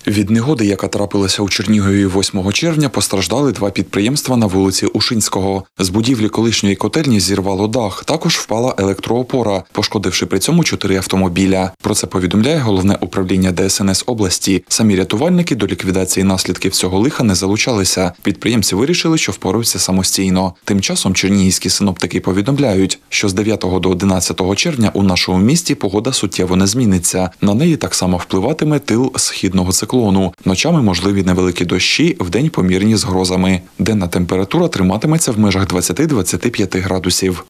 Від негоди, яка трапилася у Чернігові 8 червня, постраждали два підприємства на вулиці Ушинського. З будівлі колишньої котельні зірвало дах, також впала електроопора, пошкодивши при цьому 4 автомобіля. Про це повідомляє Головне управління ДСНС області. Самі рятувальники до ліквідації наслідків цього лиха не залучалися. Підприємці вирішили, що впораються самостійно. Тим часом чернігівські синоптики повідомляють, що з 9 до 11 червня у нашому місті погода суттєво не зміниться. На неї так само впливатиме тил східного циклону. Ночами можливі невеликі дощі, вдень помірні з грозами. Денна температура триматиметься в межах 20-25 градусів.